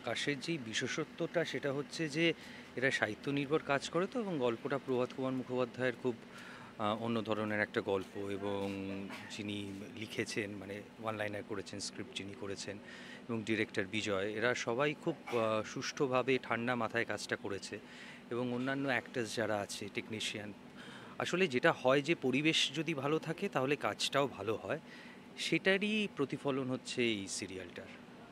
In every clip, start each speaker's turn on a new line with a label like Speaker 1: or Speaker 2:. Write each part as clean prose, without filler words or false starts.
Speaker 1: আকাশের যেই বিশেষত্বটা সেটা হচ্ছে যে এরা সাহিত্য নির্ভর কাজ করে তো, এবং গল্পটা প্রভাত কুমার মুখোপাধ্যায়ের খুব অন্য ধরনের একটা গল্প, এবং যিনি লিখেছেন মানে ওয়ান লাইনার করেছেন, স্ক্রিপ্ট যিনি করেছেন, এবং ডিরেক্টর বিজয়, এরা সবাই খুব সুষ্ঠুভাবে ঠান্ডা মাথায় কাজটা করেছে। এবং অন্যান্য অ্যাক্টার্স যারা আছে, টেকনিশিয়ান, আসলে যেটা হয় যে পরিবেশ যদি ভালো থাকে তাহলে কাজটাও ভালো হয়, সেটারই প্রতিফলন হচ্ছে এই সিরিয়ালটার।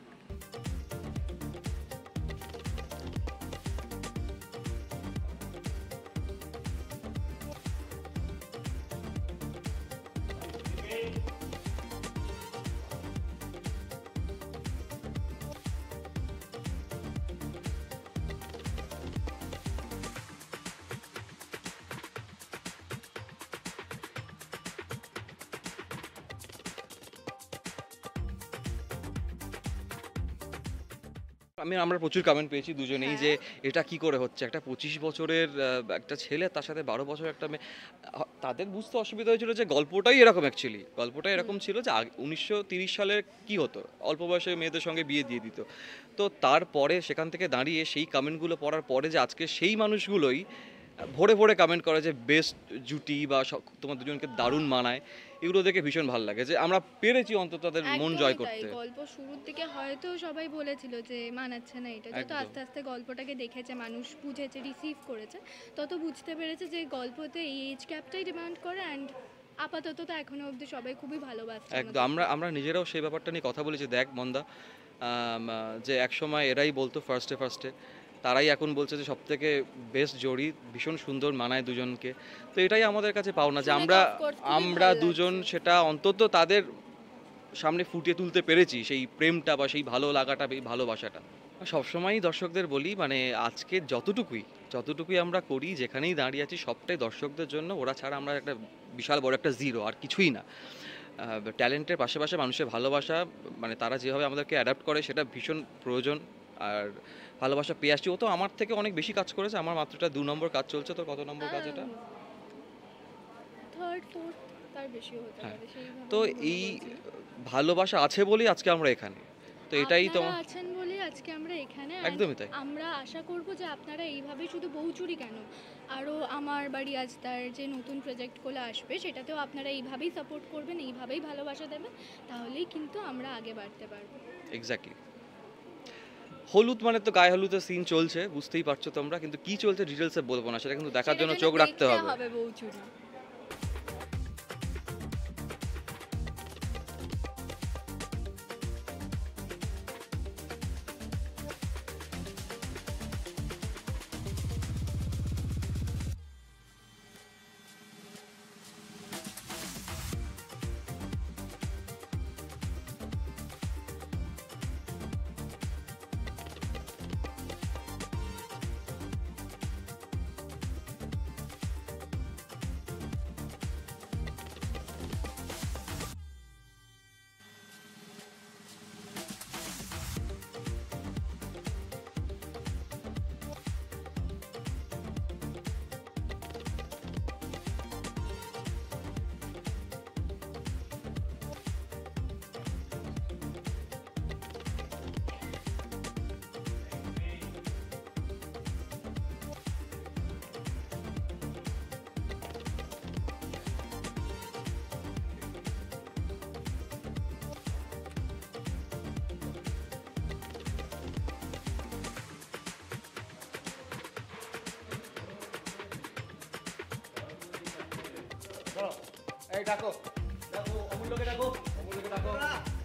Speaker 2: আমরা প্রচুর কমেন্ট পেয়েছি দুজনেই যে
Speaker 3: হ্যাঁ।
Speaker 2: এটা কি করে হচ্ছে, একটা 25 বছরের একটা ছেলে, তার সাথে 12 বছরের একটা মেয়ে। তাদের বুঝতে অসুবিধা হয়েছিল যে গল্পটাই এরকম, অ্যাকচুয়ালি গল্পটাই এরকম ছিল যে 1930 সালে কি হতো, অল্প বয়সে মেয়েদের সঙ্গে বিয়ে দিয়ে দিত। তো তারপরে সেখান থেকে দাঁড়িয়ে সেই কমেন্টগুলো পড়ার পরে যে আজকে সেই মানুষগুলোই ভরে ভরে কমেন্ট করে যে বেস্ট জুটি বা তোমার দুজনকে দারুণ মানায়, এগুলো দেখে ভীষণ ভালো লাগে যে আমরা পেরেছি অন্তত তাদের মন জয় করতে।
Speaker 3: গল্প শুরুর দিকে হয়তো সবাই বলেছিল যে মানাচ্ছে না এটা, যত
Speaker 2: একদম।
Speaker 3: আস্তে আস্তে গল্পটাকে দেখেছে, মানুষ বুঝেছে, রিসিভ করেছে, তত বুঝতে পেরেছে যে গল্পতে এই এজ গ্যাপটাই ডিমান্ড করে। অ্যান্ড আপাতত তো এখনো অবধি সবাই খুবই ভালোবাসছে।
Speaker 2: একদম, আমরা নিজেরাও সেই ব্যাপারটা নিয়ে কথা বলেছি। দেখ মন্দা, যে একসময় এরাই বলতো ফার্স্টে তারাই এখন বলছে যে সব থেকে বেস্ট জোড়ি, ভীষণ সুন্দর মানায় দুজনকে। তো এটাই আমাদের কাছে পাওনা যে আমরা আমরা দুজন সেটা অন্তত তাদের সামনে ফুটিয়ে তুলতে পেরেছি, সেই প্রেমটা বা সেই ভালো লাগাটা, এই ভালোবাসাটা। সবসময়ই দর্শকদের বলি, মানে আজকে যতটুকুই আমরা করি, যেখানেই দাঁড়িয়ে আছি, সবটাই দর্শকদের জন্য। ওরা ছাড়া আমরা একটা বিশাল বড় একটা জিরো, আর কিছুই না। ট্যালেন্টের পাশে মানুষের ভালোবাসা, মানে তারা যেভাবে আমাদেরকে অ্যাডাপ্ট করে সেটা ভীষণ প্রয়োজন। আর ভালোবাসা পেয়ে আসছি। ও তো আমার থেকে অনেক বেশি কাজ করেছে, আমার মাত্র এটা 2 নম্বর কাজ চলছে। তো কত নম্বর কাজ এটা?
Speaker 3: থার্ড ফোর্থ, তার বেশিও হতে
Speaker 2: হ্যাঁ।
Speaker 3: পারে সেইভাবে।
Speaker 2: তো এই ভালোবাসা আছে বলেই আজকে আমরা এখানে। তো এটাই তো
Speaker 3: আপনারা আছেন বলে আজকে আমরা এখানে।
Speaker 2: একদমই তাই।
Speaker 3: আমরা আশা করব যে আপনারা এইভাবে শুধু বউ চুরি কেন, আরও আমার বা রিয়াজ তার যে নতুন প্রজেক্টগুলো আসবে সেটাতেও আপনারা এইভাবেই সাপোর্ট করবেন, এইভাবেই ভালোবাসা দেবেন, তাহলেই কিন্তু আমরা আগে বাড়তে পারবো।
Speaker 2: এক্স্যাক্টলি। হলুদ মানে তো গায়ে হলুদের সিন চলছে, বুঝতেই পারছো তোমরা, কিন্তু কি চলছে ডিটেলসে বলবো না, সেটা কিন্তু দেখার জন্য চোখ রাখতে হবে।
Speaker 3: বউ চুরি।
Speaker 4: এই ডাকো, অমূল্যকে ডাকো, অমূল্যকে ডাকো।